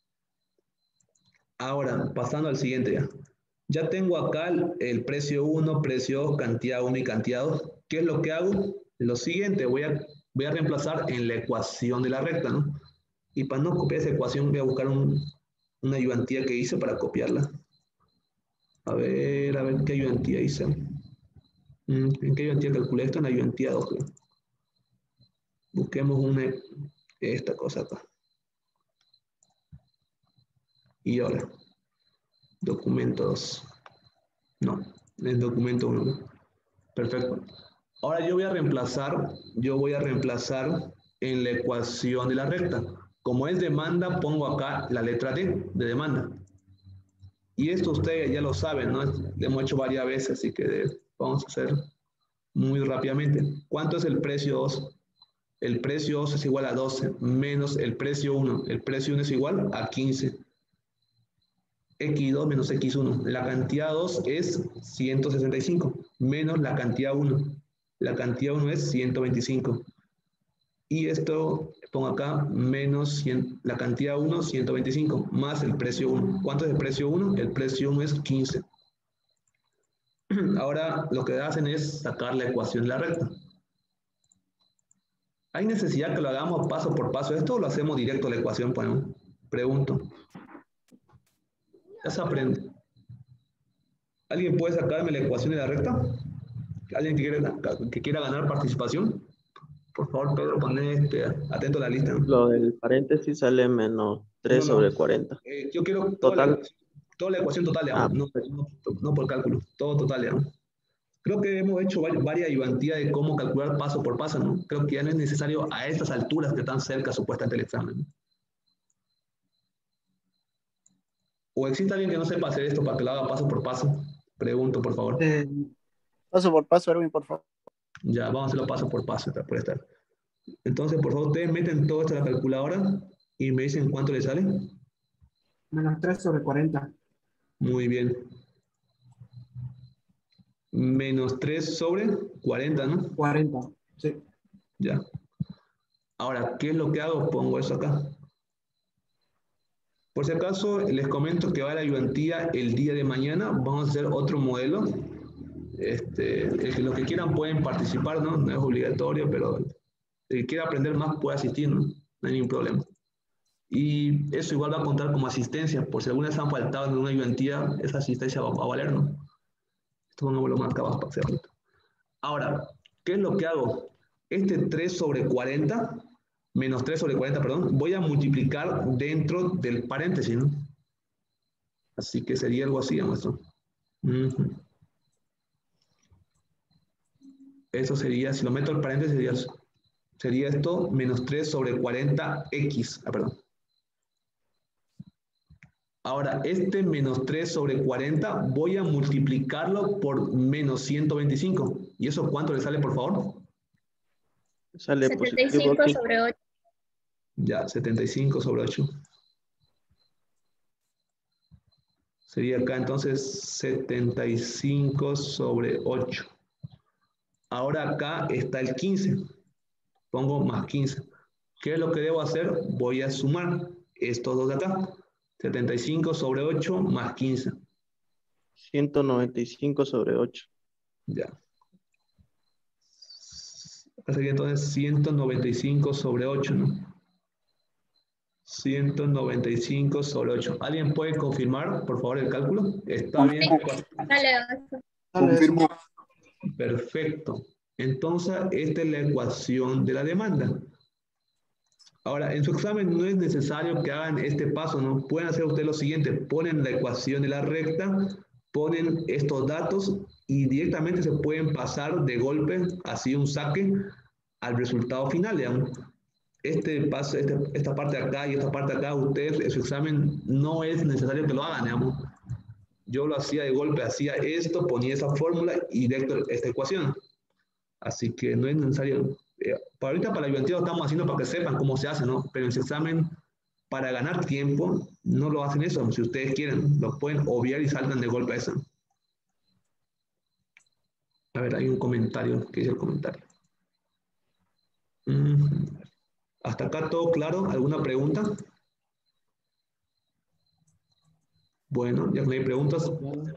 Ahora, pasando al siguiente ya. Ya tengo acá el precio 1, precio 2, cantidad 1 y cantidad 2. ¿Qué es lo que hago? Lo siguiente, voy a reemplazar en la ecuación de la recta, ¿no? Y para no copiar esa ecuación, voy a buscar una ayudantía que hice para copiarla. A ver, ¿qué ayudantía hice? ¿En qué ayudantía calculé esto? En la ayudantía 2, creo. Busquemos esta cosa acá. Y ahora, documento 2. No, es documento 1. Perfecto. Ahora yo voy a reemplazar en la ecuación de la recta. Como es demanda, pongo acá la letra D de demanda. Y esto ustedes ya lo saben, ¿no? Lo hemos hecho varias veces, así que vamos a hacer muy rápidamente. ¿Cuánto es el precio 2? El precio 2 es igual a 12 menos el precio 1. El precio 1 es igual a 15. X2 menos X1. La cantidad 2 es 165 menos la cantidad 1. La cantidad 1 es 125. Y esto, pongo acá, menos 100, la cantidad 1, 125, más el precio 1. ¿Cuánto es el precio 1? El precio 1 es 15. Ahora lo que hacen es sacar la ecuación de la recta. ¿Hay necesidad que lo hagamos paso por paso esto o lo hacemos directo a la ecuación? Bueno, pregunto. Ya se aprende. ¿Alguien puede sacarme la ecuación de la recta? ¿Alguien que quiera ganar participación? Por favor, Pedro, poné atento a la lista, ¿no? Lo del paréntesis sale menos 3 No, no. sobre 40. Yo quiero Total. toda la ecuación total, Ah, digamos, no por cálculo, todo total, digamos. Creo que hemos hecho varias ayudantías de cómo calcular paso por paso, ¿no? Creo que ya no es necesario a estas alturas que están cerca supuestamente del examen, ¿no? ¿O existe alguien que no sepa hacer esto para que lo haga paso por paso? Pregunto, por favor. Paso por paso, Erwin, por favor. Ya, vamos a hacerlo paso por paso, por estar. Entonces, por favor, ustedes meten todo esto en la calculadora y me dicen cuánto les sale. Menos 3 sobre 40. Muy bien. Menos 3 sobre 40, ¿no? 40, sí. Ya. Ahora, ¿qué es lo que hago? Pongo eso acá. Por si acaso, les comento que va a la ayudantía el día de mañana. Vamos a hacer otro modelo. Los que quieran pueden participar, ¿no? No es obligatorio, pero el que quiera aprender más puede asistir, ¿no? No hay ningún problema. Y eso igual va a contar como asistencia. Por si alguna vez han faltado en una ayudantía, esa asistencia va a valer, ¿no? Esto no me lo marcaba para hacerlo. Ahora, ¿qué es lo que hago? Este 3 sobre 40, menos 3 sobre 40, perdón, voy a multiplicar dentro del paréntesis, ¿no? Así que sería algo así, ¿no? Eso sería, si lo meto al paréntesis, sería esto, menos 3 sobre 40x. Perdón. Ahora, este menos 3 sobre 40 voy a multiplicarlo por menos 125. ¿Y eso cuánto le sale, por favor? Sale 75 positivo aquí. sobre 8. Ya, 75 sobre 8. Sería acá entonces 75 sobre 8. Ahora acá está el 15. Pongo más 15. ¿Qué es lo que debo hacer? Voy a sumar estos dos de acá. 75 sobre 8 más 15. 195 sobre 8. Ya. Acá sería entonces 195 sobre 8, ¿no? 195 sobre 8. ¿Alguien puede confirmar, por favor, el cálculo? ¿Está bien? Confirmo. Perfecto. Entonces, esta es la ecuación de la demanda. Ahora, en su examen no es necesario que hagan este paso, ¿no? Pueden hacer ustedes lo siguiente. Ponen la ecuación de la recta, ponen estos datos y directamente se pueden pasar de golpe, así un saque, al resultado final, digamos. Este paso, esta parte de acá y esta parte de acá, ustedes en su examen no es necesario que lo hagan, digamos. Yo lo hacía de golpe, hacía esto, ponía esa fórmula y directo esta ecuación. Así que no es necesario. Para ahorita, para la ayudantía lo estamos haciendo para que sepan cómo se hace, ¿no? Pero en su examen, para ganar tiempo, no lo hacen eso. Si ustedes quieren, lo pueden obviar y saltan de golpe a eso. A ver, hay un comentario. ¿Qué dice el comentario? ¿Hasta acá todo claro? ¿Alguna pregunta? Bueno, ya que no hay preguntas.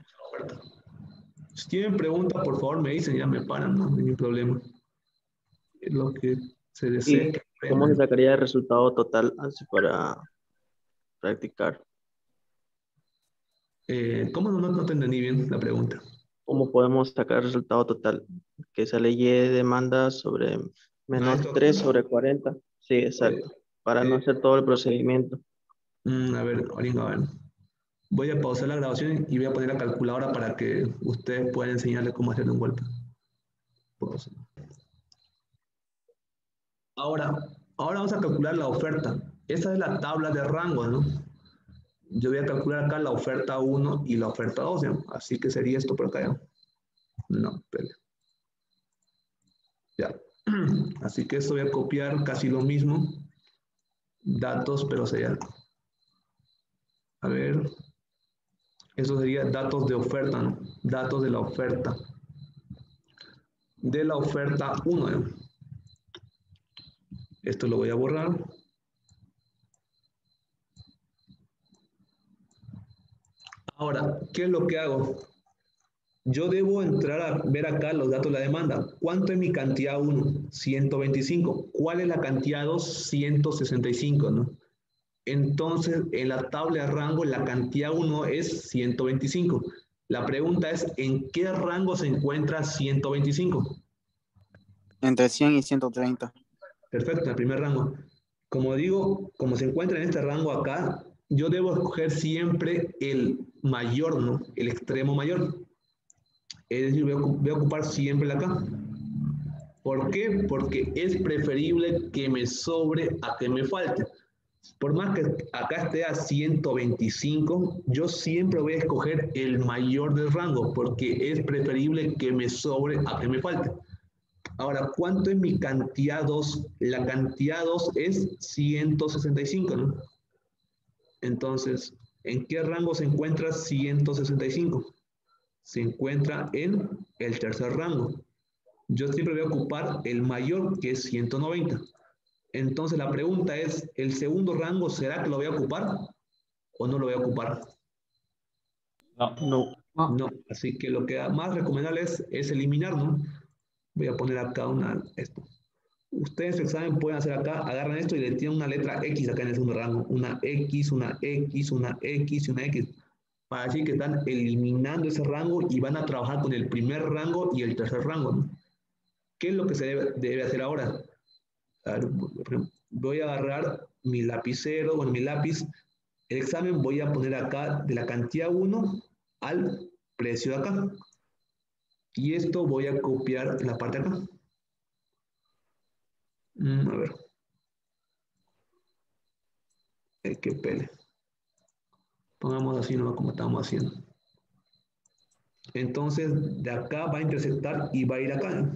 Si tienen preguntas, por favor me dicen, ya me paran, no hay ningún problema. Es lo que se desea. ¿Y cómo se sacaría el resultado total así para practicar? ¿Cómo no te entendí bien la pregunta? ¿Cómo podemos sacar el resultado total? Que sale Y de demanda sobre menos 3 sobre 40. Sí, exacto. Para no hacer todo el procedimiento. A ver, a ver. Voy a pausar la grabación y voy a poner la calculadora para que ustedes puedan enseñarles cómo hacer un golpe. Ahora vamos a calcular la oferta. Esa es la tabla de rango, ¿no? Yo voy a calcular acá la oferta 1 y la oferta 2, ¿no? Así que sería esto por acá, ¿no? No, espere. Ya. Así que esto voy a copiar casi lo mismo. Datos, pero sería... A ver... Eso sería datos de oferta, ¿no? Datos de la oferta. de la oferta 1. Esto lo voy a borrar. Ahora, ¿qué es lo que hago? Yo debo entrar a ver acá los datos de la demanda. ¿Cuánto es mi cantidad 1? 125. ¿Cuál es la cantidad 2? 165, ¿no? Entonces, en la tabla de rango, la cantidad 1 es 125. La pregunta es, ¿en qué rango se encuentra 125? Entre 100 y 130. Perfecto, el primer rango. Como digo, como se encuentra en este rango acá, yo debo escoger siempre el mayor, ¿no? El extremo mayor. Es decir, voy a ocupar siempre la acá. ¿Por qué? Porque es preferible que me sobre a que me falte. Por más que acá esté a 125, yo siempre voy a escoger el mayor del rango, porque es preferible que me sobre a que me falte. Ahora, ¿cuánto es mi cantidad 2? La cantidad 2 es 165, ¿no? Entonces, ¿en qué rango se encuentra 165? Se encuentra en el tercer rango. Yo siempre voy a ocupar el mayor, que es 190. Entonces, la pregunta es, ¿el segundo rango será que lo voy a ocupar o no lo voy a ocupar? No. No. No, así que lo que más recomendable es eliminar, ¿no? Voy a poner acá esto. Ustedes en examen pueden hacer acá, agarran esto y le tienen una letra X acá en el segundo rango. Una X, una X, una X y una X. Para decir que están eliminando ese rango y van a trabajar con el primer rango y el tercer rango, ¿no? ¿Qué es lo que se debe hacer ahora? A ver, voy a agarrar mi lapicero con mi lápiz. El examen voy a poner acá de la cantidad 1 al precio de acá. Y esto voy a copiar en la parte de acá. A ver. Qué pele. Pongamos así, ¿no? Como estamos haciendo. Entonces, de acá va a intersectar y va a ir acá, ¿no?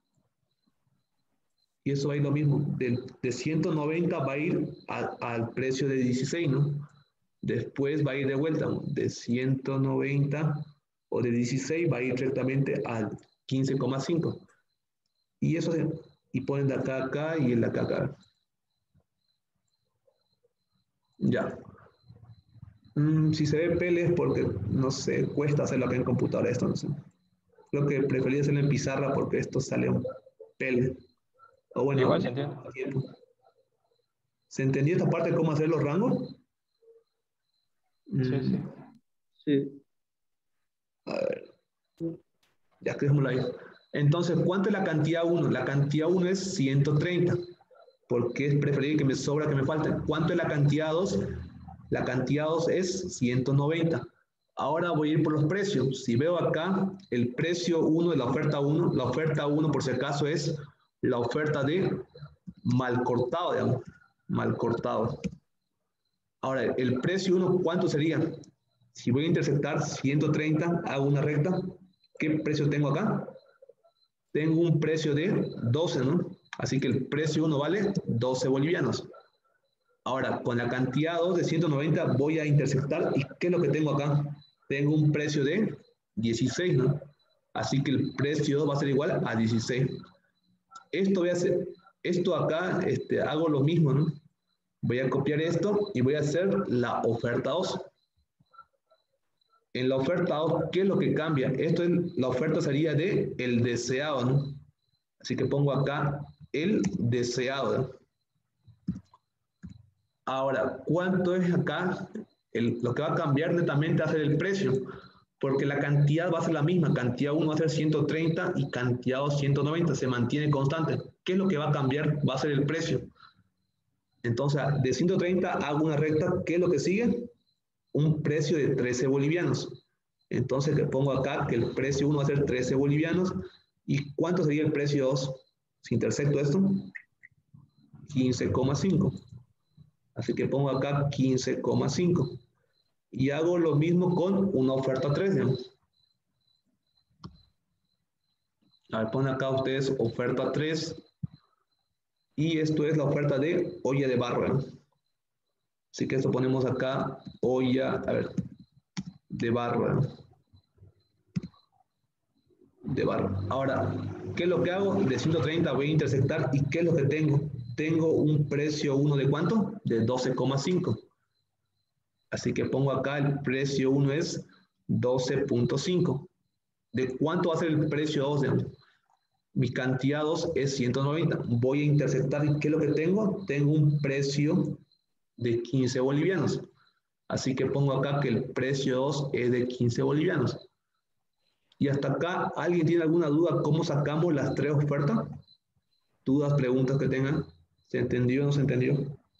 Y eso va a ir lo mismo. De 190 va a ir al precio de 16, ¿no? Después va a ir de vuelta, ¿no? De 190 o de 16 va a ir directamente al 15,5. Y eso, y ponen de acá a acá y el de acá a acá. Ya. Si se ve pele es porque, no sé, cuesta hacerlo acá en computadora esto, no sé. Creo que preferí hacerlo en pizarra porque esto sale un pele. O bueno, Igual se entiende. ¿Se entendió esta parte de cómo hacer los rangos? Sí, sí. Sí. A ver. Ya dejémoslo ahí. Entonces, ¿cuánto es la cantidad 1? La cantidad 1 es 130. Porque es preferible que me sobra que me falte. ¿Cuánto es la cantidad 2? La cantidad 2 es 190. Ahora voy a ir por los precios. Si veo acá el precio 1 de la oferta 1 por si acaso es la oferta de mal cortado, digamos. Mal cortado. Ahora, el precio 1, ¿cuánto sería? Si voy a intersectar 130, hago una recta. ¿Qué precio tengo acá? Tengo un precio de 12, ¿no? Así que el precio 1 vale 12 bolivianos. Ahora, con la cantidad 2 de 190 voy a intersectar. ¿Y qué es lo que tengo acá? Tengo un precio de 16, ¿no? Así que el precio 2 va a ser igual a 16. Esto acá, hago lo mismo, ¿no? Voy a copiar esto y voy a hacer la oferta 2. En la oferta 2, ¿qué es lo que cambia? La oferta sería de el deseado, ¿no? Así que pongo acá el deseado, ¿no? Ahora, ¿cuánto es acá? Lo que va a cambiar netamente va a ser el precio, porque la cantidad va a ser la misma. Cantidad 1 va a ser 130 y cantidad 2 190, se mantiene constante. ¿Qué es lo que va a cambiar? Va a ser el precio. Entonces, de 130 hago una recta. ¿Qué es lo que sigue? Un precio de 13 bolivianos. Entonces, que pongo acá que el precio 1 va a ser 13 bolivianos. ¿Y cuánto sería el precio 2? Si intersecto esto, 15,5. Así que pongo acá 15,5. Y hago lo mismo con una oferta 3, digamos. A ver, ponen acá ustedes oferta 3. Y esto es la oferta de olla de barro, ¿no? Así que esto ponemos acá, olla, a ver, de barro, ¿no? de barra. Ahora, ¿qué es lo que hago? De 130 voy a intersectar. ¿Y qué es lo que tengo? Tengo un precio 1 de ¿cuánto? De 12,5. Así que pongo acá el precio 1 es 12,5. ¿De cuánto va a ser el precio 2? Mi cantidad 2 es 190. Voy a intersectar. ¿Y qué es lo que tengo? Tengo un precio de 15 bolivianos. Así que pongo acá que el precio 2 es de 15 bolivianos. Y hasta acá, ¿alguien tiene alguna duda cómo sacamos las 3 ofertas? ¿Dudas, preguntas que tengan? ¿Se entendió o no se entendió?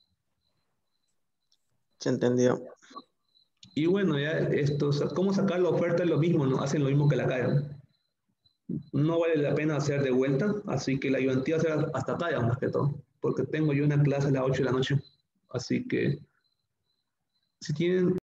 Se entendió. Y bueno, ya esto, ¿cómo sacar la oferta? Es lo mismo, ¿no? Hacen lo mismo que la calle. No vale la pena hacer de vuelta, así que la ayudantía va a ser hasta talla más que todo, porque tengo yo una clase a las 8 de la noche. Así que, si tienen